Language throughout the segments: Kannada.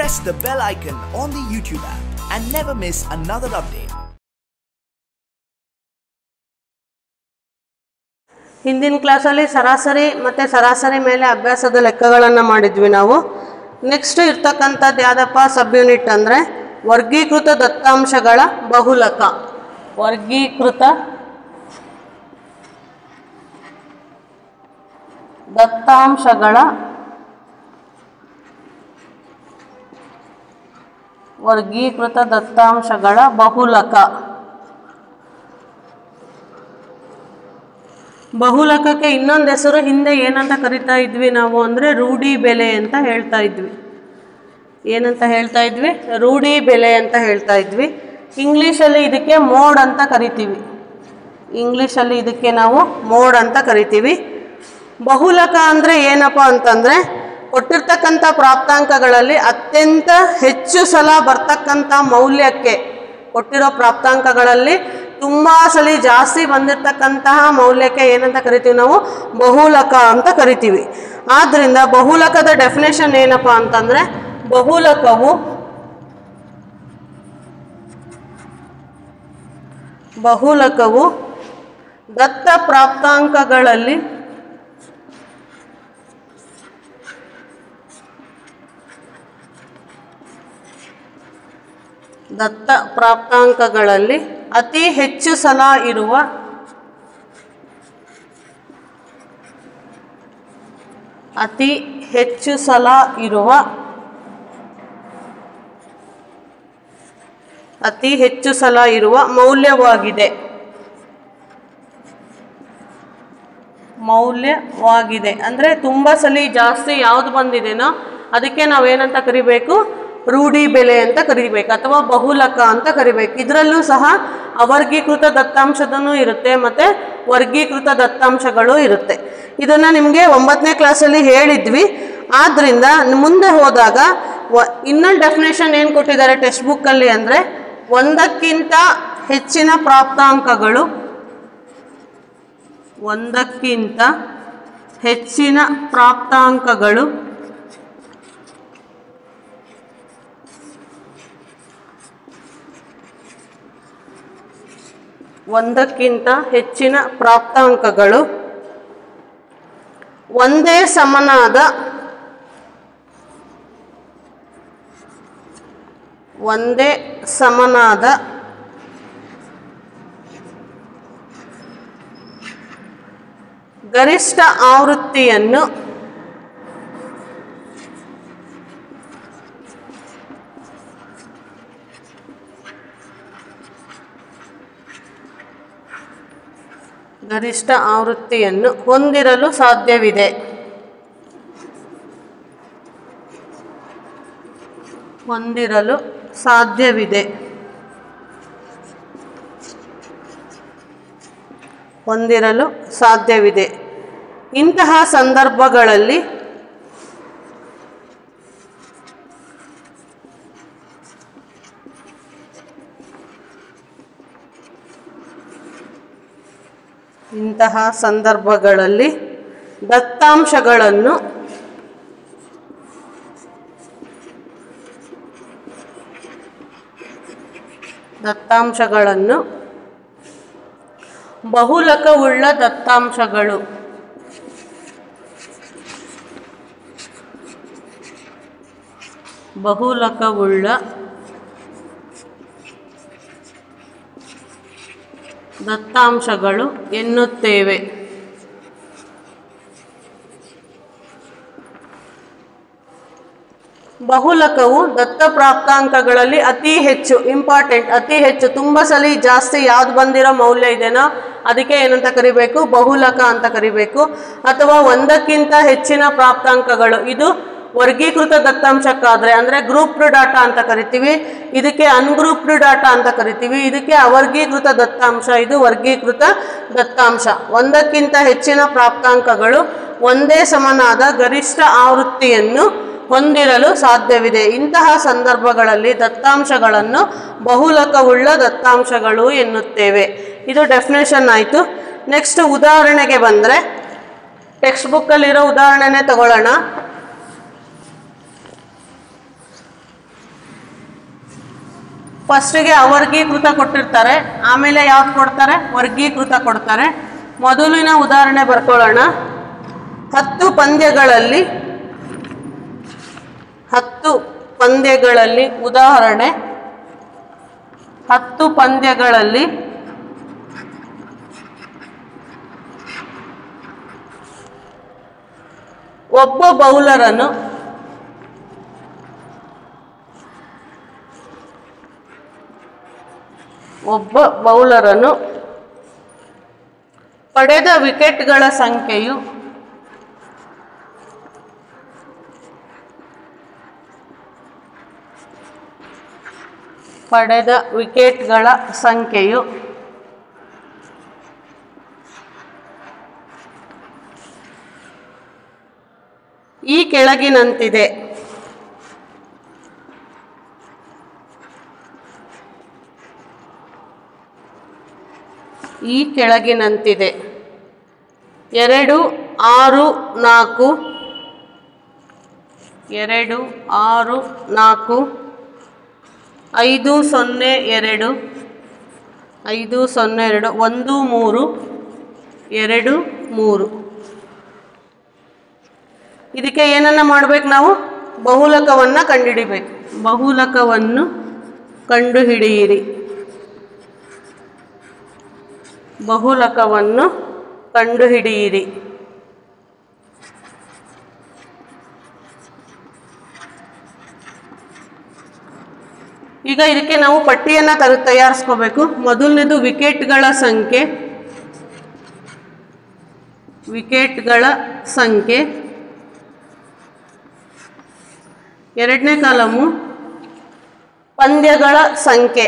press the bell icon on the YouTube app and never miss another update. ಹಿಂದಿನ ಕ್ಲಾಸಲ್ಲಿ ಸರಾಸರಿ ಮತ್ತು ಸರಾಸರಿ ಮೇಲೆ ಅಭ್ಯಾಸದ ಲೆಕ್ಕಗಳನ್ನು ಮಾಡಿದ್ವಿ ನಾವು. ನೆಕ್ಸ್ಟ್ ಇರ್ತಕ್ಕಂಥದ್ದು ಯಾವುದಪ್ಪ ಸಬ್ ಯೂನಿಟ್ ಅಂದರೆ ವರ್ಗೀಕೃತ ದತ್ತಾಂಶಗಳ ಬಹುಲಕ. ವರ್ಗೀಕೃತ ದತ್ತಾಂಶಗಳ ಬಹುಲಕ. ಬಹುಲಕಕ್ಕೆ ಇನ್ನೊಂದು ಹೆಸರು ಹಿಂದೆ ಏನಂತ ಕರಿತಾ ಇದ್ವಿ ನಾವು ಅಂದರೆ ರೂಢಿ ಬೆಲೆ ಅಂತ ಹೇಳ್ತಾ ಇದ್ವಿ. ಏನಂತ ಹೇಳ್ತಾ ಇದ್ವಿ? ರೂಢಿ ಬೆಲೆ ಅಂತ ಹೇಳ್ತಾ ಇದ್ವಿ. ಇಂಗ್ಲೀಷಲ್ಲಿ ಇದಕ್ಕೆ ಮೋಡ್ ಅಂತ ಕರಿತೀವಿ. ಇಂಗ್ಲೀಷಲ್ಲಿ ಇದಕ್ಕೆ ನಾವು ಮೋಡ್ ಅಂತ ಕರಿತೀವಿ. ಬಹುಲಕ ಅಂದರೆ ಏನಪ್ಪ ಅಂತಂದರೆ ಕೊಟ್ಟಿರ್ತಕ್ಕಂಥ ಪ್ರಾಪ್ತಾಂಕಗಳಲ್ಲಿ ಅತ್ಯಂತ ಹೆಚ್ಚು ಸಲ ಬರ್ತಕ್ಕಂಥ ಮೌಲ್ಯಕ್ಕೆ, ಕೊಟ್ಟಿರೋ ಪ್ರಾಪ್ತಾಂಕಗಳಲ್ಲಿ ತುಂಬ ಸಲ ಜಾಸ್ತಿ ಬಂದಿರತಕ್ಕಂತಹ ಮೌಲ್ಯಕ್ಕೆ ಏನಂತ ಕರಿತೀವಿ ನಾವು? ಬಹುಲಕ ಅಂತ ಕರಿತೀವಿ. ಆದ್ದರಿಂದ ಬಹುಲಕದ ಡೆಫಿನೇಷನ್ ಏನಪ್ಪ ಅಂತಂದರೆ ಬಹುಲಕವು ದತ್ತ ಪ್ರಾಪ್ತಾಂಕಗಳಲ್ಲಿ ಅತಿ ಹೆಚ್ಚು ಸಲ ಇರುವ ಮೌಲ್ಯವಾಗಿದೆ. ಅಂದರೆ ತುಂಬ ಸಲ ಜಾಸ್ತಿ ಯಾವುದು ಬಂದಿದೆನೋ ಅದಕ್ಕೆ ನಾವೇನಂತ ಕರಿಬೇಕು? ರೂಢಿ ಬೆಲೆ ಅಂತ ಕರಿಬೇಕು ಅಥವಾ ಬಹುಲಕ ಅಂತ ಕರಿಬೇಕು. ಇದರಲ್ಲೂ ಸಹ ಅವರ್ಗೀಕೃತ ದತ್ತಾಂಶದೂ ಇರುತ್ತೆ ಮತ್ತು ವರ್ಗೀಕೃತ ದತ್ತಾಂಶಗಳು ಇರುತ್ತೆ. ಇದನ್ನು ನಿಮಗೆ 9ನೇ ಕ್ಲಾಸಲ್ಲಿ ಹೇಳಿದ್ವಿ. ಆದ್ದರಿಂದ ಮುಂದೆ ಹೋದಾಗ ಇನ್ನೊಂದು ಡೆಫಿನೇಷನ್ ಏನು ಕೊಟ್ಟಿದ್ದಾರೆ ಟೆಕ್ಸ್ಟ್ ಬುಕ್ಕಲ್ಲಿ ಅಂದರೆ ಒಂದಕ್ಕಿಂತ ಹೆಚ್ಚಿನ ಪ್ರಾಪ್ತಾಂಕಗಳು ಒಂದೇ ಸಮನಾದ ಗರಿಷ್ಠ ಆವೃತ್ತಿಯನ್ನು ಹೊಂದಿರಲು ಸಾಧ್ಯವಿದೆ. ಇಂತಹ ಸಂದರ್ಭಗಳಲ್ಲಿ ದತ್ತಾಂಶಗಳನ್ನು ಬಹುಲಕವುಳ್ಳ ದತ್ತಾಂಶಗಳು ಎನ್ನುತ್ತೇವೆ. ಬಹುಲಕವು ದತ್ತ ಪ್ರಾಪ್ತಾಂಕಗಳಲ್ಲಿ ಅತಿ ಹೆಚ್ಚು ತುಂಬ ಸಲ ಜಾಸ್ತಿ ಯಾವ್ದು ಬಂದಿರೋ ಮೌಲ್ಯ ಇದೆನೋ ಅದಕ್ಕೆ ಏನಂತ ಕರಿಬೇಕು? ಬಹುಲಕ ಅಂತ ಕರಿಬೇಕು. ಅಥವಾ ಒಂದಕ್ಕಿಂತ ಹೆಚ್ಚಿನ ಪ್ರಾಪ್ತಾಂಕಗಳು, ಇದು ವರ್ಗೀಕೃತ ದತ್ತಾಂಶಕ್ಕಾದರೆ ಅಂದರೆ ಗ್ರೂಪ್ಡ್ ಡಾಟಾ ಅಂತ ಕರಿತೀವಿ. ಇದಕ್ಕೆ ಅನ್ಗ್ರೂಪ್ಡ್ ಡಾಟಾ ಅಂತ ಕರಿತೀವಿ. ಇದಕ್ಕೆ ಅವರ್ಗೀಕೃತ ದತ್ತಾಂಶ, ಇದು ವರ್ಗೀಕೃತ ದತ್ತಾಂಶ. ಒಂದಕ್ಕಿಂತ ಹೆಚ್ಚಿನ ಪ್ರಾಪ್ತಾಂಕಗಳು ಒಂದೇ ಸಮನಾದ ಗರಿಷ್ಠ ಆವೃತ್ತಿಯನ್ನು ಹೊಂದಿರಲು ಸಾಧ್ಯವಿದೆ. ಇಂತಹ ಸಂದರ್ಭಗಳಲ್ಲಿ ದತ್ತಾಂಶಗಳನ್ನು ಬಹುಲಕವುಳ್ಳ ದತ್ತಾಂಶಗಳು ಎನ್ನುತ್ತೇವೆ. ಇದು ಡೆಫಿನೇಷನ್ ಆಯಿತು. ನೆಕ್ಸ್ಟ್ ಉದಾಹರಣೆಗೆ ಬಂದರೆ ಟೆಕ್ಸ್ಟ್ ಬುಕ್ಕಲ್ಲಿರೋ ಉದಾಹರಣೆನೇ ತಗೊಳ್ಳೋಣ. ಫಸ್ಟಿಗೆ ಅವರ್ಗೀಕೃತ ಕೊಟ್ಟಿರ್ತಾರೆ, ಆಮೇಲೆ ಯಾವ್ದು ಕೊಡ್ತಾರೆ? ವರ್ಗೀಕೃತ ಕೊಡ್ತಾರೆ. ಮೊದಲಿನ ಉದಾಹರಣೆ ಬರ್ಕೊಳ್ಳೋಣ. 10 ಪಂದ್ಯಗಳಲ್ಲಿ ಉದಾಹರಣೆ, 10 ಪಂದ್ಯಗಳಲ್ಲಿ ಒಬ್ಬ ಬೌಲರನು ಪಡೆದ ವಿಕೆಟ್ಗಳ ಸಂಖ್ಯೆಯು ಈ ಕೆಳಗಿನಂತಿದೆ. ಈ ಕೆಳಗಿನಂತಿದೆ 2, 6, 4, 2, 6, 4, 5, 0, 2, 5, 0, 2, 1, 3, 2, 3. ಇದಕ್ಕೆ ಏನನ್ನ ಮಾಡಬೇಕು? ನಾವು ಬಹುಲಕವನ್ನು ಕಂಡುಹಿಡಿಬೇಕು. ಬಹುಲಕವನ್ನು ಕಂಡುಹಿಡಿಯಿರಿ. ಬಹುಲಕವನ್ನು ಕಂಡುಹಿಡಿಯಿರಿ. ಈಗ ಇದಕ್ಕೆ ನಾವು ಪಟ್ಟಿಯನ್ನು ತಯಾರಿಸ್ಕೋಬೇಕು. ಮೊದಲನೇದು ವಿಕೆಟ್ಗಳ ಸಂಖ್ಯೆ. ಎರಡನೇ ಕಾಲಮು ಪಂದ್ಯಗಳ ಸಂಖ್ಯೆ.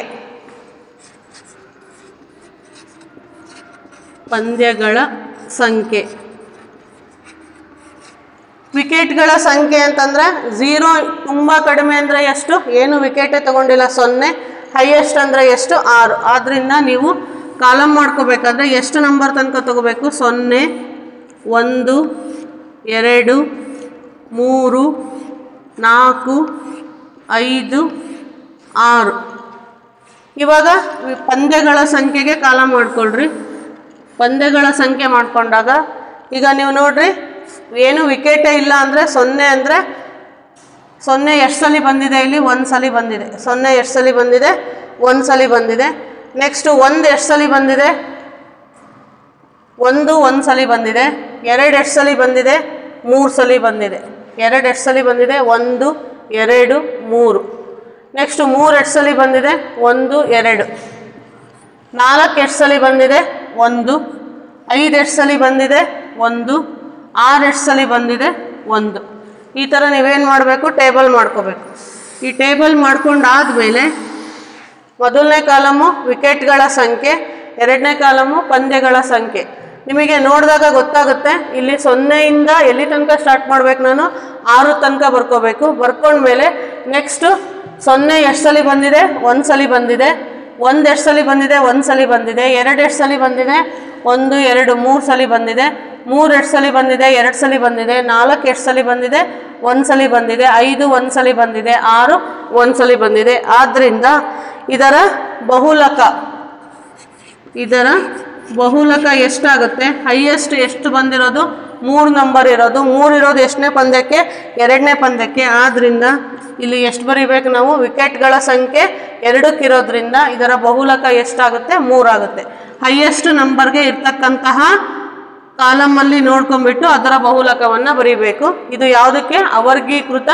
ವಿಕೆಟ್ಗಳ ಸಂಖ್ಯೆ ಅಂತಂದ್ರೆ 0 ತುಂಬ ಕಡಿಮೆ ಅಂದರೆ ಎಷ್ಟು? ಏನು ವಿಕೆಟೇ ತಗೊಂಡಿಲ್ಲ, 0. ಹೈಯೆಸ್ಟ್ ಅಂದರೆ ಎಷ್ಟು? 6. ಆದ್ದರಿಂದ ನೀವು ಕಾಲಮ್ ಮಾಡ್ಕೋಬೇಕಾದ್ರೆ ಎಷ್ಟು ನಂಬರ್ ತನಕ ತಗೋಬೇಕು? 0, 1, 2, 3, 4, 5, 6. ಇವಾಗ ಪಂದ್ಯಗಳ ಸಂಖ್ಯೆಗೆ ಕಾಲಮ್ ಮಾಡ್ಕೊಳ್ರಿ. ಪಂದ್ಯಗಳ ಸಂಖ್ಯೆ ಮಾಡ್ಕೊಂಡಾಗ ಈಗ ನೀವು ನೋಡ್ರಿ, ಏನು ವಿಕೆಟೇ ಇಲ್ಲ ಅಂದರೆ 0 ಅಂದರೆ 0 ಎಷ್ಟು ಸಲ ಬಂದಿದೆ? ಇಲ್ಲಿ 1 ಸಲ ಬಂದಿದೆ. 0 ಎಷ್ಟು ಸಲ ಬಂದಿದೆ? 1 ಸಲ ಬಂದಿದೆ. ನೆಕ್ಸ್ಟ್ 1 ಎಷ್ಟು ಸಲ ಬಂದಿದೆ? 1 ಸಲ ಬಂದಿದೆ. 2 ಎಷ್ಟು ಸಲ ಬಂದಿದೆ? 3 ಸಲ ಬಂದಿದೆ. 2 ಎಷ್ಟು ಸಲ ಬಂದಿದೆ? 1, 2, 3. ನೆಕ್ಸ್ಟ್ 3 ಎಷ್ಟು ಸಲ ಬಂದಿದೆ? 1, 2. 4 ಎಷ್ಟು ಸಲ ಬಂದಿದೆ? 1. 5 ಎಷ್ಟು ಸಲ ಬಂದಿದೆ? 1. 6 ಎಷ್ಟು ಸಲ ಬಂದಿದೆ? 1. ಈ ಥರ ನೀವೇನು ಮಾಡಬೇಕು? ಟೇಬಲ್ ಮಾಡ್ಕೋಬೇಕು. ಈ ಟೇಬಲ್ ಮಾಡ್ಕೊಂಡಾದ್ಮೇಲೆ ಮೊದಲನೇ ಕಾಲಮು ವಿಕೆಟ್ಗಳ ಸಂಖ್ಯೆ, ಎರಡನೇ ಕಾಲಮು ಪಂದ್ಯಗಳ ಸಂಖ್ಯೆ. ನಿಮಗೆ ನೋಡಿದಾಗ ಗೊತ್ತಾಗುತ್ತೆ. ಇಲ್ಲಿ 0ಇಂದ ಎಲ್ಲಿ ತನಕ ಸ್ಟಾರ್ಟ್ ಮಾಡ್ಬೇಕು? ನಾನು 6 ತನಕ ಬರ್ಕೋಬೇಕು. ಬರ್ಕೊಂಡ್ಮೇಲೆ ನೆಕ್ಸ್ಟು 0 ಎಷ್ಟು ಸಲ ಬಂದಿದೆ? 1 ಸಲ ಬಂದಿದೆ. 1 ಎಷ್ಟು ಸಲ ಬಂದಿದೆ? 1 ಸಲ ಬಂದಿದೆ. 2 ಎಷ್ಟು ಸಲ ಬಂದಿದೆ? 1, 2, 3 ಸಲ ಬಂದಿದೆ. 3 ಎಷ್ಟು ಸಲ ಬಂದಿದೆ? 2 ಸಲ ಬಂದಿದೆ. 4 ಎಷ್ಟು ಸಲ ಬಂದಿದೆ? 1 ಸಲ ಬಂದಿದೆ. 5 1 ಸಲ ಬಂದಿದೆ. 6 1 ಸಲ ಬಂದಿದೆ. ಆದ್ದರಿಂದ ಇದರ ಬಹುಲಕ ಎಷ್ಟಾಗುತ್ತೆ? ಹೈಯೆಸ್ಟ್ ಎಷ್ಟು ಬಂದಿರೋದು? 3 ನಂಬರ್ ಇರೋದು. 3 ಇರೋದು ಎಷ್ಟನೇ ಪಂದ್ಯಕ್ಕೆ? ಎರಡನೇ ಪಂದ್ಯಕ್ಕೆ. ಆದ್ದರಿಂದ ಇಲ್ಲಿ ಎಷ್ಟು ಬರೀಬೇಕು ನಾವು? ವಿಕೆಟ್ಗಳ ಸಂಖ್ಯೆ 2ಕ್ಕಿರೋದ್ರಿಂದ ಇದರ ಬಹುಲಕ ಎಷ್ಟಾಗುತ್ತೆ? 3 ಆಗುತ್ತೆ. ಹೈಯೆಸ್ಟ್ ನಂಬರ್ಗೆ ಇರ್ತಕ್ಕಂತಹ ಕಾಲಮಲ್ಲಿ ನೋಡ್ಕೊಂಡ್ಬಿಟ್ಟು ಅದರ ಬಹುಲಕವನ್ನು ಬರೀಬೇಕು. ಇದು ಯಾವುದಕ್ಕೆ? ಅವರ್ಗೀಕೃತ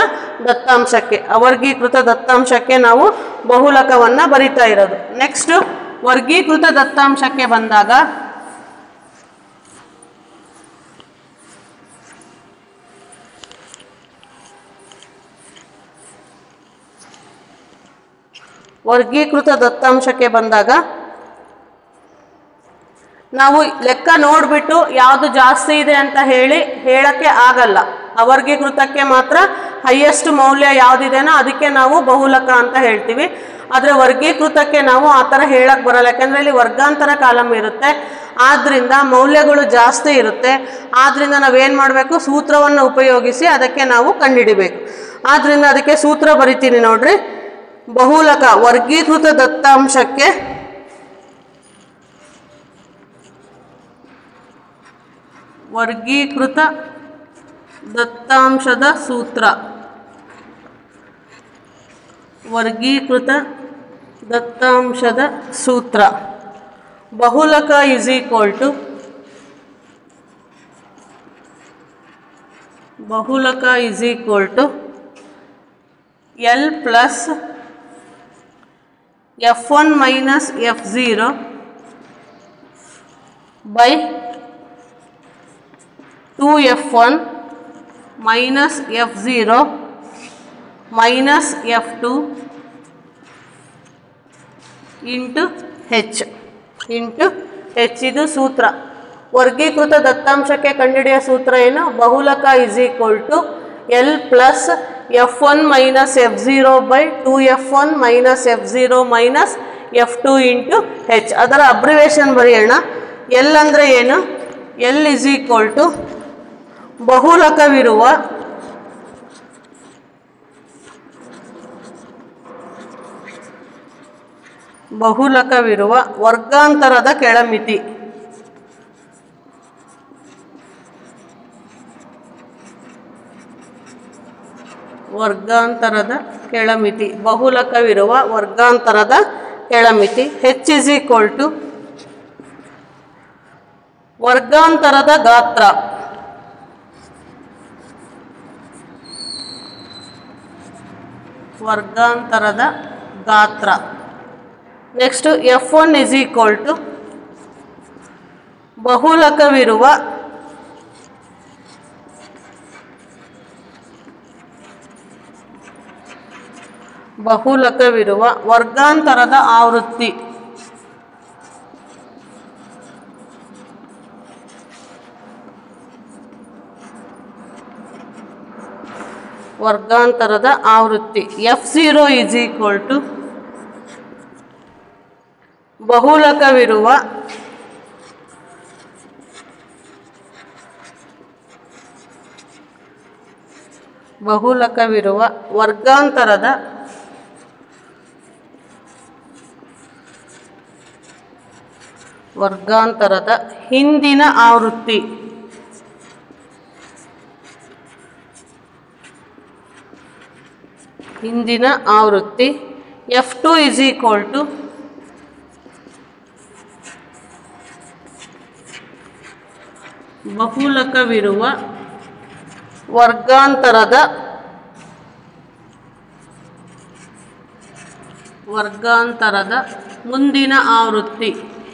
ದತ್ತಾಂಶಕ್ಕೆ ನಾವು ಬಹುಲಕವನ್ನು ಬರಿತಾ ಇರೋದು. ನೆಕ್ಸ್ಟ್ ವರ್ಗೀಕೃತ ದತ್ತಾಂಶಕ್ಕೆ ಬಂದಾಗ ನಾವು ಲೆಕ್ಕ ನೋಡಿಬಿಟ್ಟು ಯಾವುದು ಜಾಸ್ತಿ ಇದೆ ಅಂತ ಹೇಳಕ್ಕೆ ಆಗಲ್ಲ. ಅವರ್ಗೀಕೃತಕ್ಕೆ ಮಾತ್ರ ಹೈಯೆಸ್ಟ್ ಮೌಲ್ಯ ಯಾವುದಿದೆನೋ ಅದಕ್ಕೆ ನಾವು ಬಹುಲಕ ಅಂತ ಹೇಳ್ತೀವಿ. ಆದರೆ ವರ್ಗೀಕೃತಕ್ಕೆ ನಾವು ಆ ಥರ ಹೇಳಕ್ಕೆ ಬರಲ್ಲ. ಯಾಕೆಂದರೆ ಇಲ್ಲಿ ವರ್ಗಾಂತರ ಕಾಲಮ್ ಇರುತ್ತೆ, ಆದ್ದರಿಂದ ಮೌಲ್ಯಗಳು ಜಾಸ್ತಿ ಇರುತ್ತೆ. ಆದ್ದರಿಂದ ನಾವೇನು ಮಾಡಬೇಕು? ಸೂತ್ರವನ್ನು ಉಪಯೋಗಿಸಿ ಅದಕ್ಕೆ ನಾವು ಕಂಡುಹಿಡಿಬೇಕು. ಆದ್ದರಿಂದ ಅದಕ್ಕೆ ಸೂತ್ರ ಬರಿತೀನಿ ನೋಡ್ರಿ. ಬಹುಲಕ ವರ್ಗೀಕೃತ ದತ್ತಾಂಶಕ್ಕೆ ವರ್ಗೀಕೃತ ದತ್ತಾಂಶದ ಸೂತ್ರ. ವರ್ಗೀಕೃತ ದತ್ತಾಂಶದ ಸೂತ್ರ ಬಹುಲಕ ಇಸ್ ಈಕ್ವಲ್ ಟು ಬಹುಲಕ is equal to L plus F1 minus F0 by 2F1 minus F0 minus F2 into H ಇದು ಸೂತ್ರ. ವರ್ಗೀಕೃತ ದತ್ತಾಂಶಕ್ಕೆ ಕಂಡುಹಿಡಿಯೋ ಸೂತ್ರ ಏನು? ಬಹುಲಕ is equal to L plus F1 minus F0 by 2F1 minus F0 minus F2 into H. ಅದರ ಅಬ್ರಿವೇಷನ್ ಬರೆಯೋಣ. L ಅಂದರೆ ಏನು? L ಇಸ್ ಈಕ್ವಲ್ ಟು ಬಹುಲಕವಿರುವ ವರ್ಗಾಂತರದ ಕೆಳಮಿತಿ. ವರ್ಗಾಂತರದ ಕೆಳಮಿತಿ ಬಹುಲಕವಿರುವ ವರ್ಗಾಂತರದ ಕೆಳಮಿತಿ. H ಇಸ್ ಈಕ್ವಲ್ ಟು ವರ್ಗಾಂತರದ ಗಾತ್ರ. ವರ್ಗಾಂತರದ ಗಾತ್ರ. Next F1 is equal to ಬಹುಲಕವಿರುವ ವರ್ಗಾಂತರದ ಆವೃತ್ತಿ. ವರ್ಗಾಂತರದ ಆವೃತ್ತಿ. F0 ಇಸ್ ಈಕ್ವಲ್ ಟು ಬಹುಲಕವಿರುವ ವರ್ಗಾಂತರದ ಹಿಂದಿನ ಆವೃತ್ತಿ. F2 ಇಸ್ ಈಕ್ವಲ್ ಟು ಬಹುಲಕವಿರುವ ವರ್ಗಾಂತರದ ಮುಂದಿನ ಆವೃತ್ತಿ.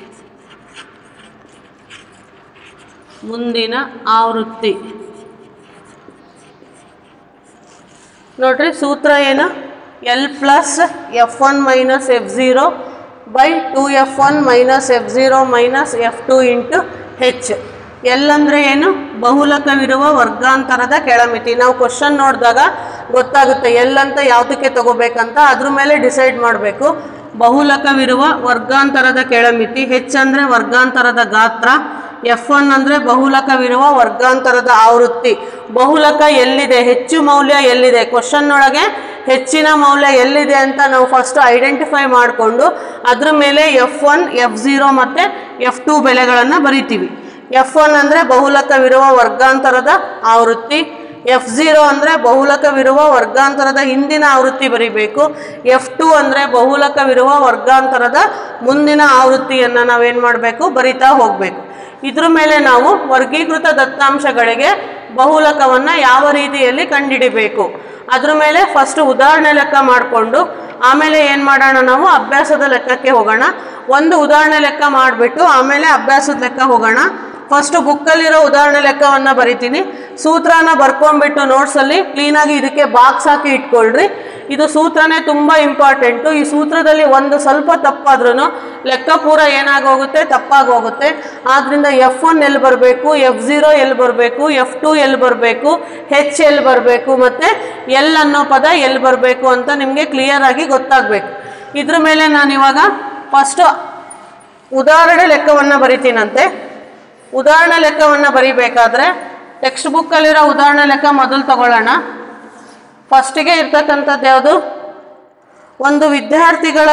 ನೋಡ್ರಿ ಸೂತ್ರ ಏನು? L plus F1 minus F0 by 2F1 minus F0 minus F2 into H. L ಅಂದರೆ ಏನು? ಬಹುಲಕವಿರುವ ವರ್ಗಾಂತರದ ಕೆಳಮಿತಿ. ನಾವು ಕ್ವಶನ್ ನೋಡಿದಾಗ ಗೊತ್ತಾಗುತ್ತೆ L ಅಂತ ಯಾವುದಕ್ಕೆ ತಗೋಬೇಕಂತ, ಅದ್ರ ಮೇಲೆ ಡಿಸೈಡ್ ಮಾಡಬೇಕು. ಬಹುಲಕವಿರುವ ವರ್ಗಾಂತರದ ಕೆಳಮಿತಿ. H ಅಂದರೆ ವರ್ಗಾಂತರದ ಗಾತ್ರ. F1 ಅಂದರೆ ಬಹುಲಕವಿರುವ ವರ್ಗಾಂತರದ ಆವೃತ್ತಿ. ಬಹುಲಕ ಎಲ್ಲಿದೆ, ಹೆಚ್ಚು ಮೌಲ್ಯ ಎಲ್ಲಿದೆ, ಕ್ವಶನ್ ಒಳಗೆ ಹೆಚ್ಚಿನ ಮೌಲ್ಯ ಎಲ್ಲಿದೆ ಅಂತ ನಾವು ಫಸ್ಟ್ ಐಡೆಂಟಿಫೈ ಮಾಡಿಕೊಂಡು ಅದ್ರ ಮೇಲೆ F1, F0 ಮತ್ತು F2 ಬೆಲೆಗಳನ್ನು ಬರಿತೀವಿ. F1 ಅಂದರೆ ಬಹುಲಕವಿರುವ ವರ್ಗಾಂತರದ ಆವೃತ್ತಿ. F0 ಅಂದರೆ ಬಹುಲಕವಿರುವ ವರ್ಗಾಂತರದ ಹಿಂದಿನ ಆವೃತ್ತಿ ಬರಿಬೇಕು. F2 ಅಂದರೆ ಬಹುಲಕವಿರುವ ವರ್ಗಾಂತರದ ಮುಂದಿನ ಆವೃತ್ತಿಯನ್ನು ನಾವೇನು ಮಾಡಬೇಕು? ಬರಿತಾ ಹೋಗಬೇಕು. ಇದ್ರ ಮೇಲೆ ನಾವು ವರ್ಗೀಕೃತ ದತ್ತಾಂಶಗಳಿಗೆ ಬಹುಲಕವನ್ನು ಯಾವ ರೀತಿಯಲ್ಲಿ ಕಂಡುಹಿಡಿಬೇಕು ಅದ್ರ ಮೇಲೆ ಫಸ್ಟ್ ಉದಾಹರಣೆ ಲೆಕ್ಕ ಮಾಡಿಕೊಂಡು ಆಮೇಲೆ ಏನು ಮಾಡೋಣ, ನಾವು ಅಭ್ಯಾಸದ ಲೆಕ್ಕಕ್ಕೆ ಹೋಗೋಣ. ಒಂದು ಉದಾಹರಣೆ ಲೆಕ್ಕ ಮಾಡಿಬಿಟ್ಟು ಆಮೇಲೆ ಅಭ್ಯಾಸದ ಲೆಕ್ಕ ಹೋಗೋಣ. ಫಸ್ಟು ಬುಕ್ಕಲ್ಲಿರೋ ಉದಾಹರಣೆ ಲೆಕ್ಕವನ್ನು ಬರಿತೀನಿ. ಸೂತ್ರನ ಬರ್ಕೊಂಡ್ಬಿಟ್ಟು ನೋಟ್ಸಲ್ಲಿ ಕ್ಲೀನಾಗಿ ಇದಕ್ಕೆ ಬಾಕ್ಸ್ ಹಾಕಿ ಇಟ್ಕೊಳ್ರಿ. ಇದು ಸೂತ್ರನೇ ತುಂಬ ಇಂಪಾರ್ಟೆಂಟು. ಈ ಸೂತ್ರದಲ್ಲಿ ಒಂದು ಸ್ವಲ್ಪ ತಪ್ಪಾದ್ರೂ ಲೆಕ್ಕ ಪೂರ ಏನಾಗೋಗುತ್ತೆ? ತಪ್ಪಾಗಿ ಹೋಗುತ್ತೆ. ಆದ್ದರಿಂದ F1 ಎಲ್ಲಿ ಬರಬೇಕು, F0 ಎಲ್ಲಿ ಬರಬೇಕು, F2 ಎಲ್ಲಿ ಬರಬೇಕು, H ಎಲ್ಲಿ ಬರಬೇಕು, ಮತ್ತು L ಅನ್ನೋ ಪದ ಎಲ್ಲಿ ಬರಬೇಕು ಅಂತ ನಿಮಗೆ ಕ್ಲಿಯರಾಗಿ ಗೊತ್ತಾಗಬೇಕು. ಇದ್ರ ಮೇಲೆ ನಾನಿವಾಗ ಫಸ್ಟು ಉದಾಹರಣೆ ಲೆಕ್ಕವನ್ನು ಬರಿತೀನಂತೆ. ಉದಾಹರಣೆ ಲೆಕ್ಕವನ್ನು ಬರಿಬೇಕಾದ್ರೆ ಟೆಕ್ಸ್ಟ್ ಬುಕ್ಕಲ್ಲಿರೋ ಉದಾಹರಣೆ ಲೆಕ್ಕ ಮೊದಲು ತಗೊಳ್ಳೋಣ. ಫಸ್ಟಿಗೆ ಇರ್ತಕ್ಕಂಥದ್ದು ಯಾವುದು? ಒಂದು ವಿದ್ಯಾರ್ಥಿಗಳ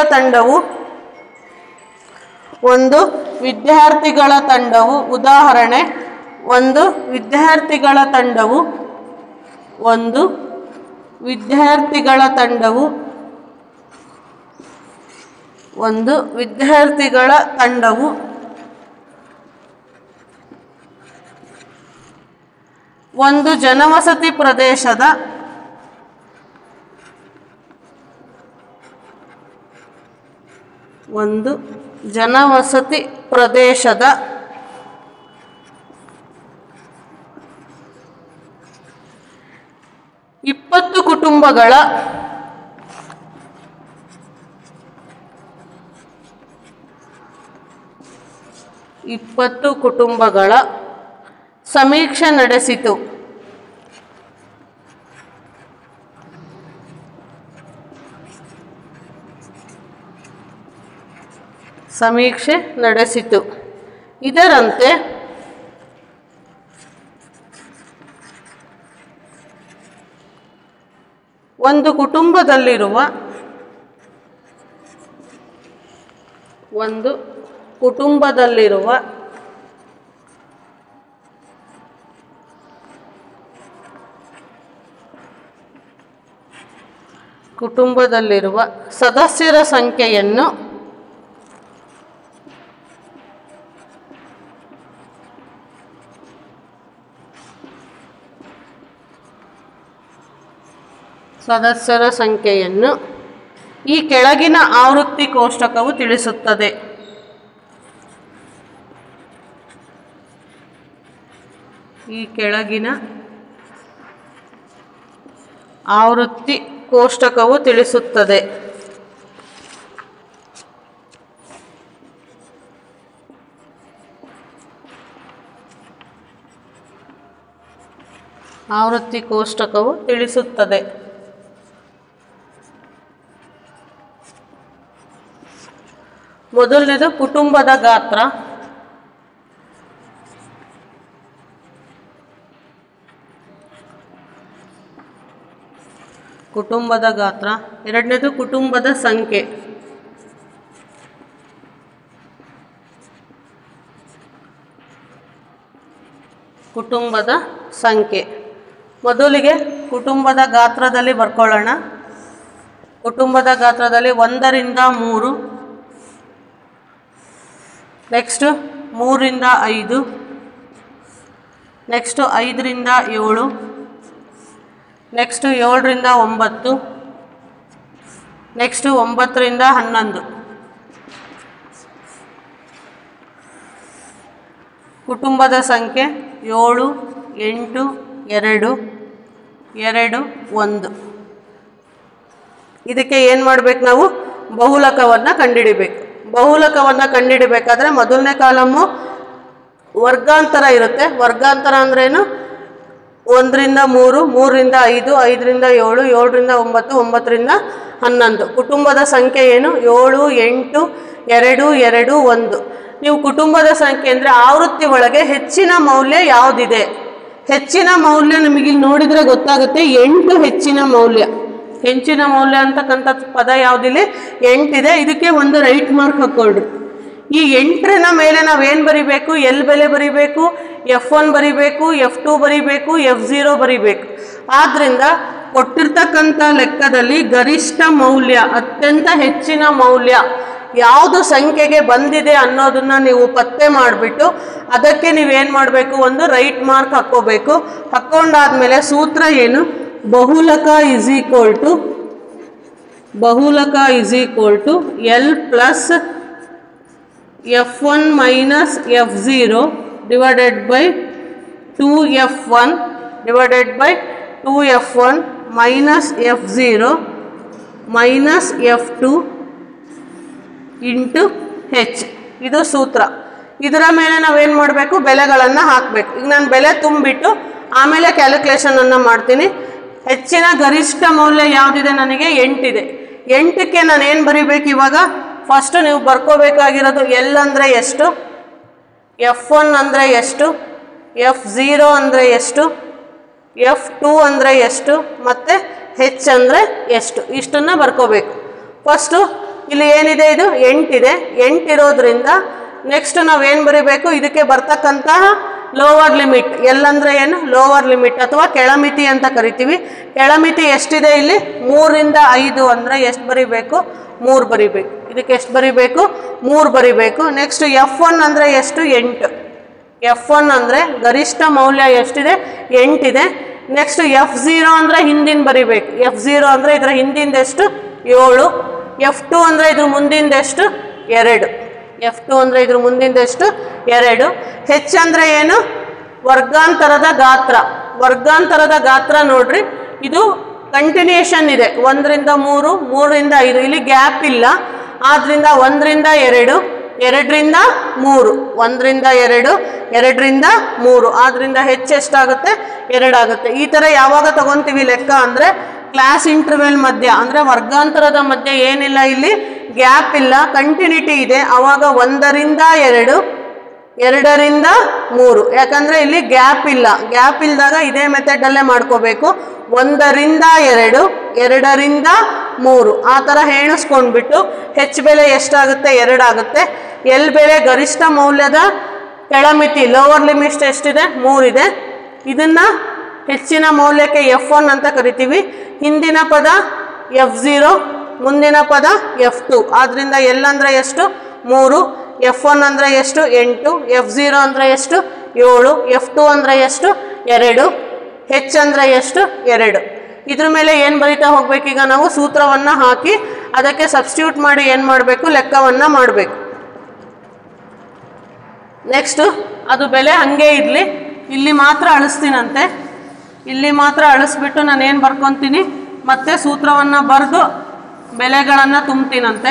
ತಂಡವು ಉದಾಹರಣೆ ಒಂದು ವಿದ್ಯಾರ್ಥಿಗಳ ತಂಡವು ಒಂದು ಜನವಸತಿ ಪ್ರದೇಶದ 20 ಕುಟುಂಬಗಳ ಸಮೀಕ್ಷೆ ನಡೆಸಿತು. ಇದರಂತೆ ಒಂದು ಕುಟುಂಬದಲ್ಲಿರುವ ಸದಸ್ಯರ ಸಂಖ್ಯೆಯನ್ನು ಈ ಕೆಳಗಿನ ಆವೃತ್ತಿ ಕೋಷ್ಟಕವು ತಿಳಿಸುತ್ತದೆ. ಆವೃತ್ತಿ ಕೋಷ್ಟಕವು ತಿಳಿಸುತ್ತದೆ. ಮೊದಲನೇದು ಕುಟುಂಬದ ಗಾತ್ರ. ಎರಡನೇದು ಕುಟುಂಬದ ಸಂಖ್ಯೆ. ಮೊದಲಿಗೆ ಕುಟುಂಬದ ಗಾತ್ರದಲ್ಲಿ ಬರ್ಕೊಳ್ಳೋಣ. ಕುಟುಂಬದ ಗಾತ್ರದಲ್ಲಿ 1 ರಿಂದ 3, ನೆಕ್ಸ್ಟ್ 3 ರಿಂದ 5, ನೆಕ್ಸ್ಟ್ 5 ರಿಂದ 7, ನೆಕ್ಸ್ಟ್ 7 ರಿಂದ 9, ನೆಕ್ಸ್ಟ್ 9 ರಿಂದ 11. ಕುಟುಂಬದ ಸಂಖ್ಯೆ 7, 8, 2, 2, 1. ಇದಕ್ಕೆ ಏನು ಮಾಡಬೇಕು? ನಾವು ಬಹುಲಕವನ್ನು ಕಂಡುಹಿಡಿಬೇಕು. ಬಹುಲಕವನ್ನು ಕಂಡುಹಿಡಿಬೇಕಾದ್ರೆ ಮೊದಲನೇ ಕಾಲಮ್ಮು ವರ್ಗಾಂತರ ಇರುತ್ತೆ. ವರ್ಗಾಂತರ ಅಂದ್ರೇನು? 1 ರಿಂದ 3, 3 ರಿಂದ 5, 5 ರಿಂದ 7, 7 ರಿಂದ 9, 9 ರಿಂದ 11. ಕುಟುಂಬದ ಸಂಖ್ಯೆ ಏನು? 7, 8, 2, 2, 1. ನೀವು ಕುಟುಂಬದ ಸಂಖ್ಯೆ ಅಂದರೆ ಆವೃತ್ತಿ ಒಳಗೆ ಹೆಚ್ಚಿನ ಮೌಲ್ಯ ಯಾವುದಿದೆ? ಹೆಚ್ಚಿನ ಮೌಲ್ಯ ನಿಮಗೆ ಇಲ್ಲಿ ನೋಡಿದರೆ ಗೊತ್ತಾಗುತ್ತೆ. 8 ಹೆಚ್ಚಿನ ಮೌಲ್ಯ ಅಂತಕ್ಕಂಥ ಪದ ಯಾವುದಿಲ್ಲ? 8 ಇದೆ. ಇದಕ್ಕೆ ಒಂದು ರೈಟ್ ಮಾರ್ಕ್ ಹಾಕ್ಕೊಳ್ರಿ. ಈ 8ರ ಮೇಲೆ ನಾವೇನು ಬರಿಬೇಕು? ಎಲ್ ಬೆಲೆ ಬರಿಬೇಕು, F1 ಬರಿಬೇಕು, F2 ಬರಿಬೇಕು, F0 ಬರಿಬೇಕು. ಆದ್ದರಿಂದ ಕೊಟ್ಟಿರ್ತಕ್ಕಂಥ ಲೆಕ್ಕದಲ್ಲಿ ಗರಿಷ್ಠ ಮೌಲ್ಯ, ಅತ್ಯಂತ ಹೆಚ್ಚಿನ ಮೌಲ್ಯ ಯಾವುದು ಸಂಖ್ಯೆಗೆ ಬಂದಿದೆ ಅನ್ನೋದನ್ನ ನೀವು ಪತ್ತೆ ಮಾಡಿಬಿಟ್ಟು ಅದಕ್ಕೆ ನೀವೇನು ಮಾಡಬೇಕು? ಒಂದು ರೈಟ್ ಮಾರ್ಕ್ ಹಾಕ್ಕೋಬೇಕು. ಹಾಕ್ಕೊಂಡಾದ್ಮೇಲೆ ಸೂತ್ರ ಏನು? ಬಹುಲಕ is equal to L plus F1 minus F0 divided by 2F1 divided by 2F1 minus F0 minus F2 into H. ಇದು ಸೂತ್ರ. ಇದರ ಮೇಲೆ ನಾವೇನು ಮಾಡಬೇಕು? ಬೆಲೆಗಳನ್ನು ಹಾಕಬೇಕು. ಈಗ ನಾನು ಬೆಲೆ ತುಂಬಿಟ್ಟು ಆಮೇಲೆ ಕ್ಯಾಲ್ಕುಲೇಷನನ್ನು ಮಾಡ್ತೀನಿ. ಹೆಚ್ಚಿನ ಗರಿಷ್ಠ ಮೌಲ್ಯ ಯಾವುದಿದೆ? ನನಗೆ 8 ಇದೆ. 8ಕ್ಕೆ ನಾನು ಏನು ಬರಿಬೇಕು? ಇವಾಗ ಫಸ್ಟ್ ನೀವು ಬರ್ಕೋಬೇಕಾಗಿರೋದು L ಅಂದರೆ ಎಷ್ಟು, F1 ಅಂದರೆ ಎಷ್ಟು, F0 ಅಂದರೆ ಎಷ್ಟು, F2 ಅಂದರೆ ಎಷ್ಟು, ಮತ್ತು H ಅಂದರೆ ಎಷ್ಟು, ಇಷ್ಟನ್ನು ಬರ್ಕೋಬೇಕು. ಫಸ್ಟು ಇಲ್ಲಿ ಏನಿದೆ, ಇದು 8 ಇದೆ. 8 ಇರೋದ್ರಿಂದ ನೆಕ್ಸ್ಟ್ ನಾವೇನು ಬರೀಬೇಕು, ಇದಕ್ಕೆ ಬರ್ತಕ್ಕಂತಹ ಲೋವರ್ ಲಿಮಿಟ್. ಎಲ್ ಅಂದರೆ ಏನು, ಲೋವರ್ ಲಿಮಿಟ್ ಅಥವಾ ಕೆಳಮಿತಿ ಅಂತ ಕರಿತೀವಿ. ಕೆಳಮಿತಿ ಎಷ್ಟಿದೆ ಇಲ್ಲಿ, 3 ರಿಂದ 5 ಅಂದರೆ ಎಷ್ಟು ಬರೀಬೇಕು, 3 ಬರೀಬೇಕು. ಇದಕ್ಕೆ ಎಷ್ಟು ಬರೀಬೇಕು, 3 ಬರೀಬೇಕು. ನೆಕ್ಸ್ಟ್ F1 ಅಂದರೆ ಎಷ್ಟು, 8. F1 ಅಂದರೆ ಗರಿಷ್ಠ ಮೌಲ್ಯ ಎಷ್ಟಿದೆ, 8 ಇದೆ. ನೆಕ್ಸ್ಟ್ F0 ಅಂದರೆ ಹಿಂದಿನ ಬರೀಬೇಕು. F0 ಅಂದರೆ ಇದರ ಹಿಂದಿಂದ ಎಷ್ಟು, 7. F2 ಅಂದರೆ ಇದ್ರ ಮುಂದಿಂದ ಎಷ್ಟು, 2. F2 ಅಂದರೆ ಇದ್ರ ಮುಂದಿಂದ ಎಷ್ಟು, 2. H ಅಂದರೆ ಏನು, ವರ್ಗಾಂತರದ ಗಾತ್ರ. ವರ್ಗಾಂತರದ ಗಾತ್ರ ನೋಡ್ರಿ, ಇದು ಕಂಟಿನ್ಯೂಷನ್ ಇದೆ. 1 ರಿಂದ 3, 3 ರಿಂದ 5, ಇಲ್ಲಿ ಗ್ಯಾಪ್ ಇಲ್ಲ. ಆದ್ರಿಂದ 1 ರಿಂದ 2, 2 ರಿಂದ 3, 1 ರಿಂದ 2, 2 ರಿಂದ 3. ಆದ್ರಿಂದ H ಎಷ್ಟಾಗುತ್ತೆ, 2 ಆಗುತ್ತೆ. ಈ ಥರ ಯಾವಾಗ ತಗೊಂತೀವಿ ಲೆಕ್ಕ ಅಂದರೆ ಕ್ಲಾಸ್ ಇಂಟರ್ವೆಲ್ ಮಧ್ಯ, ಅಂದರೆ ವರ್ಗಾಂತರದ ಮಧ್ಯೆ ಏನಿಲ್ಲ, ಇಲ್ಲಿ ಗ್ಯಾಪ್ ಇಲ್ಲ, ಕಂಟಿನ್ಯೂಟಿ ಇದೆ. ಆವಾಗ 1 ರಿಂದ 2, 2 ರಿಂದ 3. ಯಾಕಂದರೆ ಇಲ್ಲಿ ಗ್ಯಾಪ್ ಇಲ್ಲ. ಗ್ಯಾಪ್ ಇಲ್ದಾಗ ಇದೇ ಮೆಥಡಲ್ಲೇ ಮಾಡ್ಕೋಬೇಕು. 1 ರಿಂದ 2, 2 ರಿಂದ 3 ಆ ಥರ ಎಣಿಸ್ಕೊಂಡ್ಬಿಟ್ಟು H ಬೆಲೆ ಎಷ್ಟಾಗುತ್ತೆ, 2 ಆಗುತ್ತೆ. L ಬೆಲೆ ಗರಿಷ್ಠ ಮೌಲ್ಯದ ಕೆಳಮಿತಿ ಲೋವರ್ ಲಿಮಿಟ್ ಎಷ್ಟಿದೆ, 3 ಇದೆ. ಇದನ್ನು ಹೆಚ್ಚಿನ ಮೌಲ್ಯಕ್ಕೆ F1 ಅಂತ ಕರಿತೀವಿ. ಹಿಂದಿನ ಪದ F0, ಮುಂದಿನ ಪದ F2. ಆದ್ದರಿಂದ L ಅಂದರೆ ಎಷ್ಟು, 3. F1 ಅಂದರೆ ಎಷ್ಟು, 8. F0 ಅಂದರೆ ಎಷ್ಟು, 7. F2 ಅಂದರೆ ಎಷ್ಟು, 2. H ಅಂದರೆ ಎಷ್ಟು, 2. ಇದ್ರ ಮೇಲೆ ಏನು ಬರೀತಾ ಹೋಗ್ಬೇಕೀಗ ನಾವು, ಸೂತ್ರವನ್ನು ಹಾಕಿ ಅದಕ್ಕೆ ಸಬ್ಸ್ಟಿಟ್ಯೂಟ್ ಮಾಡಿ ಏನು ಮಾಡಬೇಕು, ಲೆಕ್ಕವನ್ನು ಮಾಡಬೇಕು. ನೆಕ್ಸ್ಟು ಅದು ಬೆಲೆ ಹಾಗೆ ಇರಲಿ. ಇಲ್ಲಿ ಮಾತ್ರ ಅಳಿಸ್ತೀನಂತೆ. ಇಲ್ಲಿ ಮಾತ್ರ ಅಳಿಸ್ಬಿಟ್ಟು ನಾನು ಏನು ಬರ್ಕೊತೀನಿ, ಮತ್ತೆ ಸೂತ್ರವನ್ನು ಬರೆದು ಬೆಲೆಗಳನ್ನು ತುಂಬ್ತೀನಂತೆ.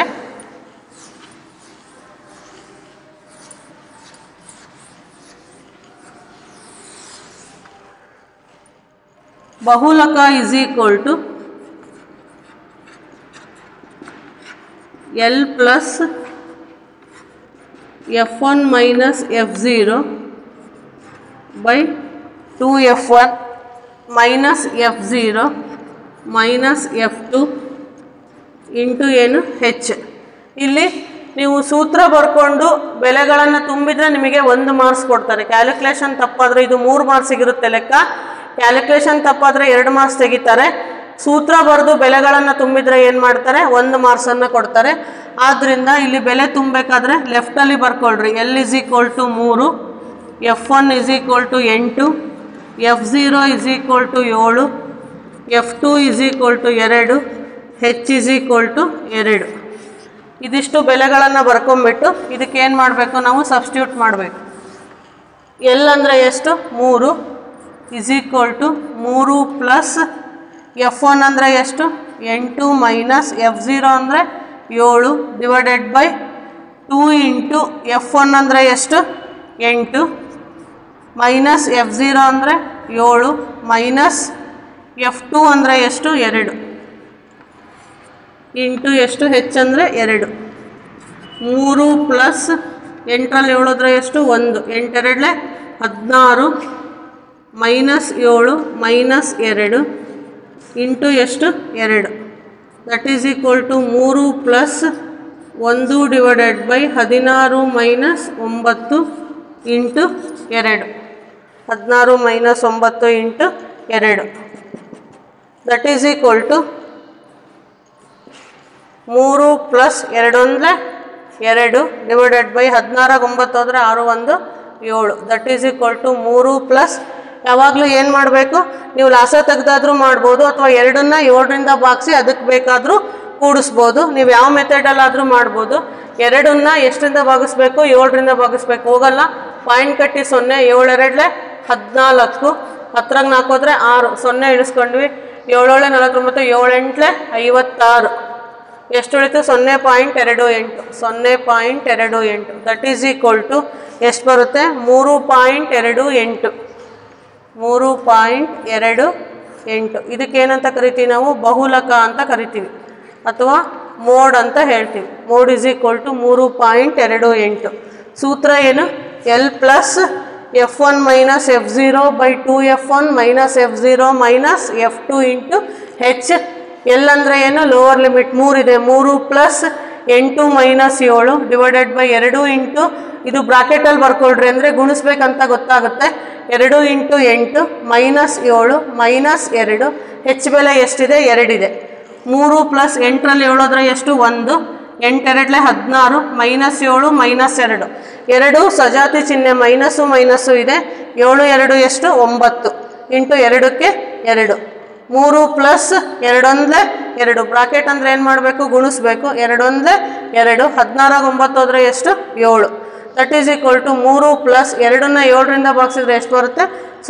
ಬಹುಲಕ is equal to L plus F1 minus F0 by 2F1 minus F0 minus F2 into ಏನು, H. ಇಲ್ಲಿ ನೀವು ಸೂತ್ರ ಬರ್ಕೊಂಡು ಬೆಲೆಗಳನ್ನು ತುಂಬಿದರೆ ನಿಮಗೆ 1 ಮಾರ್ಕ್ಸ್ ಕೊಡ್ತಾರೆ. ಕ್ಯಾಲ್ಕುಲೇಷನ್ ತಪ್ಪಾದರೆ ಇದು 3 ಮಾರ್ಕ್ಸಿಗಿರುತ್ತೆ ಲೆಕ್ಕ. ಕ್ಯಾಲ್ಕುಲೇಷನ್ ತಪ್ಪಾದರೆ 2 ಮಾರ್ಕ್ಸ್ ತೆಗಿತಾರೆ. ಸೂತ್ರ ಬರೆದು ಬೆಲೆಗಳನ್ನು ತುಂಬಿದರೆ ಏನು ಮಾಡ್ತಾರೆ, 1 ಮಾರ್ಕ್ಸನ್ನು ಕೊಡ್ತಾರೆ. ಆದ್ದರಿಂದ ಇಲ್ಲಿ ಬೆಲೆ ತುಂಬಬೇಕಾದ್ರೆ ಲೆಫ್ಟಲ್ಲಿ ಬರ್ಕೊಳ್ರಿ. L is equal to 3, F1 is equal to 8, F0 is equal to 7, F2 is equal to 2, H is equal to 2. ಇದಿಷ್ಟು ಬೆಲೆಗಳನ್ನು ಬರ್ಕೊಂಬಿಟ್ಟು ಇದಕ್ಕೆ ಏನು ಮಾಡಬೇಕು, ನಾವು ಸಬ್ಸ್ಟಿಟ್ಯೂಟ್ ಮಾಡಬೇಕು. L ಅಂದರೆ ಎಷ್ಟು, 3 is equal to 3 plus F1 ಅಂದರೆ ಎಷ್ಟು, 8 ಮೈನಸ್ F0 ಅಂದರೆ 7 ಡಿವೈಡೆಡ್ ಬೈ 2 ಇಂಟು F1 ಅಂದರೆ ಎಷ್ಟು, 8 ಮೈನಸ್ F0 ಅಂದರೆ 7 ಮೈನಸ್ F2 ಅಂದರೆ ಎಷ್ಟು, 2 ಇಂಟು ಎಷ್ಟು, H ಅಂದರೆ 2. 3 ಪ್ಲಸ್ 8ರಲ್ಲಿ 7 ಅಂದರೆ ಎಷ್ಟು, 1. 8 2 16 ಮೈನಸ್ 7 ಮೈನಸ್ 2 ಇಂಟು ಎಷ್ಟು, 2. That is equal to 3 plus 1 divided by 16 minus 9 into 2. 16 minus 9 into 2. That is equal to 3 plus 2 ಅಂದರೆ 2 ಡಿವೈಡೆಡ್ ಬೈ 16 9 ಅಂದರೆ 6 1 7. That is equal to 3 plus, ಯಾವಾಗಲೂ ಏನು ಮಾಡಬೇಕು, ನೀವು ಲಾಸ ತೆಗೆದಾದರೂ ಮಾಡ್ಬೋದು ಅಥವಾ 2ನ್ನ 7ರಿಂದ ಭಾಗಿಸಿ ಅದಕ್ಕೆ ಬೇಕಾದರೂ ಕೂಡಿಸ್ಬೋದು. ನೀವು ಯಾವ ಮೆಥಡಲ್ಲಾದರೂ ಮಾಡ್ಬೋದು. 2ನ್ನ ಎಷ್ಟರಿಂದ ಭಾಗಿಸ್ಬೇಕು, 7ರಿಂದ ಭಾಗಿಸ್ಬೇಕು. ಹೋಗಲ್ಲ, ಪಾಯಿಂಟ್ ಕಟ್ಟಿ 0. 7 2 14, 10ರಾಗ 4 ಹೋದರೆ 6, 0 ಇಳಿಸ್ಕೊಂಡ್ವಿ. 7 7 49, 7 8 56. ಎಷ್ಟು ಉಳಿತು, 0.28. 0.28. ದಟ್ ಈಸ್ ಈಕ್ವಲ್ ಟು ಎಷ್ಟು ಬರುತ್ತೆ, 3.28. 3.28. ಇದಕ್ಕೇನಂತ ಕರಿತೀವಿ ನಾವು, ಬಹುಲಕ ಅಂತ ಕರಿತೀವಿ ಅಥವಾ ಮೋಡ್ ಅಂತ ಹೇಳ್ತೀವಿ. Mode is equal to 3.28. ಸೂತ್ರ ಏನು, L plus F1 minus F0 by 2F1 minus F0 minus F2 into H L ಅಂದರೆ ಏನು, ಲೋವರ್ ಲಿಮಿಟ್ 3 ಇದೆ. 3 + 8 - 7 ಡಿವೈಡೆಡ್ ಬೈ 2 ಇಂಟು ಇದು ಬ್ರಾಕೆಟಲ್ಲಿ ಬರ್ಕೊಳ್ರಿ ಅಂದರೆ ಗುಣಿಸ್ಬೇಕಂತ ಗೊತ್ತಾಗುತ್ತೆ. 2 × 8 -7 - 2 ಹೆಚ್ಚು ಬೆಲೆ ಎಷ್ಟಿದೆ, 2 ಇದೆ. 3 + 8ರಲ್ಲಿ 7 ಅಂದರೆ ಎಷ್ಟು, 1. 8 × 2 16 -7 -2 2 ಸಜಾತಿ ಚಿಹ್ನೆ ಮೈನಸ್ಸು ಇದೆ. 7 2 ಎಷ್ಟು, 9 ಇಂಟು 2ಕ್ಕೆ 2. 3 + 2 2 ಬ್ರಾಕೆಟ್ ಅಂದರೆ ಏನು ಮಾಡಬೇಕು, ಗುಣಿಸ್ಬೇಕು. 2 2 16 9 ಹೋದರೆ ಎಷ್ಟು, 7. ದಟ್ ಈಸ್ ಈಕ್ವಲ್ ಟು 3 + 2ನ್ನ 7ರಿಂದ ಭಾಗಿಸಿದ್ರೆ ಎಷ್ಟು ಬರುತ್ತೆ,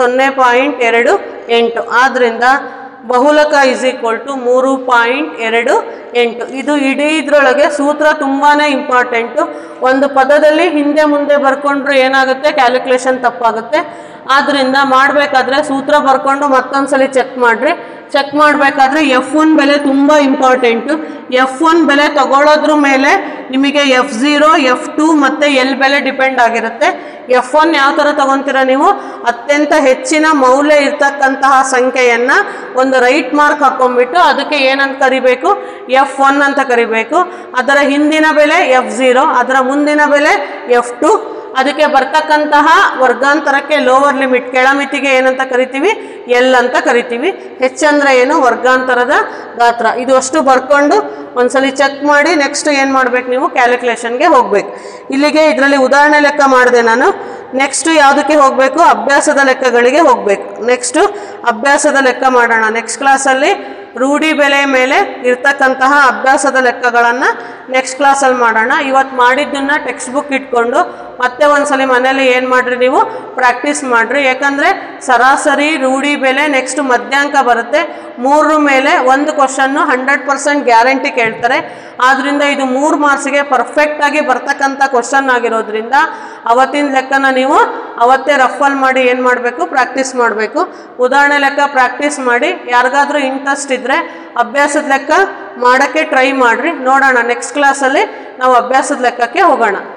0.28. ಆದ್ದರಿಂದ ಬಹುಲಕ ಈಸ್ ಈಕ್ವಲ್ ಟು 3.28. ಇದು ಇಡೀ ಇದರೊಳಗೆ ಸೂತ್ರ ತುಂಬಾ ಇಂಪಾರ್ಟೆಂಟು. ಒಂದು ಪದದಲ್ಲಿ ಹಿಂದೆ ಮುಂದೆ ಬರ್ಕೊಂಡ್ರೆ ಏನಾಗುತ್ತೆ, ಕ್ಯಾಲ್ಕುಲೇಷನ್ ತಪ್ಪಾಗುತ್ತೆ. ಆದ್ದರಿಂದ ಮಾಡಬೇಕಾದ್ರೆ ಸೂತ್ರ ಬರ್ಕೊಂಡು ಮತ್ತೊಂದ್ಸಲಿ ಚೆಕ್ ಮಾಡಿರಿ. ಚೆಕ್ ಮಾಡಬೇಕಾದ್ರೆ F1 ಬೆಲೆ ತುಂಬ ಇಂಪಾರ್ಟೆಂಟು. F1 ಬೆಲೆ ತಗೊಳ್ಳೋದ್ರ ಮೇಲೆ ನಿಮಗೆ F0 F2 ಮತ್ತು L ಬೆಲೆ ಡಿಪೆಂಡ್ ಆಗಿರುತ್ತೆ. F1 ಯಾವ ಥರ ತಗೊತೀರ ನೀವು, ಅತ್ಯಂತ ಹೆಚ್ಚಿನ ಮೌಲ್ಯ ಇರ್ತಕ್ಕಂತಹ ಸಂಖ್ಯೆಯನ್ನು ಒಂದು ರೈಟ್ ಮಾರ್ಕ್ ಹಾಕೊಂಡ್ಬಿಟ್ಟು ಅದಕ್ಕೆ ಏನಂತ ಕರಿಬೇಕು, F1 ಅಂತ ಕರಿಬೇಕು. ಅದರ ಹಿಂದಿನ ಬೆಲೆ F0, ಅದರ ಮುಂದಿನ ಬೆಲೆ F2. ಅದಕ್ಕೆ ಬರ್ತಕ್ಕಂತಹ ವರ್ಗಾಂತರಕ್ಕೆ ಲೋವರ್ ಲಿಮಿಟ್ ಕೆಳಮಿತಿಗೆ ಏನಂತ ಕರಿತೀವಿ, ಎಲ್ ಅಂತ ಕರಿತೀವಿ. ಹೆಚ್ಚಂದ್ರೆ ಏನು, ವರ್ಗಾಂತರದ ಗಾತ್ರ. ಇದು ಅಷ್ಟು ಬರ್ಕೊಂಡು ಒಂದ್ಸಲಿ ಚೆಕ್ ಮಾಡಿ ನೆಕ್ಸ್ಟ್ ಏನು ಮಾಡ್ಬೇಕು, ನೀವು ಕ್ಯಾಲ್ಕುಲೇಷನ್ಗೆ ಹೋಗ್ಬೇಕು. ಇಲ್ಲಿಗೆ ಇದರಲ್ಲಿ ಉದಾಹರಣೆ ಲೆಕ್ಕ ಮಾಡಿದೆ ನಾನು. ನೆಕ್ಸ್ಟ್ ಯಾವುದಕ್ಕೆ ಹೋಗಬೇಕು, ಅಭ್ಯಾಸದ ಲೆಕ್ಕಗಳಿಗೆ ಹೋಗಬೇಕು. ನೆಕ್ಸ್ಟು ಅಭ್ಯಾಸದ ಲೆಕ್ಕ ಮಾಡೋಣ. ನೆಕ್ಸ್ಟ್ ಕ್ಲಾಸಲ್ಲಿ ರೂಢಿ ಬೆಲೆ ಮೇಲೆ ಇರ್ತಕ್ಕಂತಹ ಅಭ್ಯಾಸದ ಲೆಕ್ಕಗಳನ್ನು ನೆಕ್ಸ್ಟ್ ಕ್ಲಾಸಲ್ಲಿ ಮಾಡೋಣ. ಇವತ್ತು ಮಾಡಿದ್ದನ್ನು ಟೆಕ್ಸ್ಟ್ ಬುಕ್ ಇಟ್ಕೊಂಡು ಮತ್ತೆ ಒಂದ್ಸಲಿ ಮನೇಲಿ ಏನು ಮಾಡಿರಿ, ನೀವು ಪ್ರಾಕ್ಟೀಸ್ ಮಾಡಿರಿ. ಯಾಕಂದರೆ ಸರಾಸರಿ, ರೂಢಿ ಬೆಲೆ, ನೆಕ್ಸ್ಟ್ ಮಧ್ಯಾಂಕ ಬರುತ್ತೆ. 3 ಮೇಲೆ 1 ಕ್ವಶನ್ನು 100% ಗ್ಯಾರಂಟಿ ಕೇಳ್ತಾರೆ. ಆದ್ದರಿಂದ ಇದು 3 ಮಾರ್ಕ್ಸಿಗೆ ಪರ್ಫೆಕ್ಟಾಗಿ ಬರ್ತಕ್ಕಂಥ ಕ್ವಶನ್ ಆಗಿರೋದ್ರಿಂದ ಅವತ್ತಿನ ಲೆಕ್ಕನ ನೀವು ಅವತ್ತೇ ರಫಲ್ ಮಾಡಿ ಏನು ಮಾಡಬೇಕು, ಪ್ರಾಕ್ಟೀಸ್ ಮಾಡಬೇಕು. ಉದಾಹರಣೆ ಲೆಕ್ಕ ಪ್ರಾಕ್ಟೀಸ್ ಮಾಡಿ. ಯಾರಿಗಾದ್ರೂ ಇಂಟ್ರೆಸ್ಟ್ ಇದ್ದರೆ ಅಭ್ಯಾಸದ ಲೆಕ್ಕ ಮಾಡೋಕ್ಕೆ ಟ್ರೈ ಮಾಡಿರಿ. ನೋಡೋಣ ನೆಕ್ಸ್ಟ್ ಕ್ಲಾಸಲ್ಲಿ ನಾವು ಅಭ್ಯಾಸದ ಲೆಕ್ಕಕ್ಕೆ ಹೋಗೋಣ.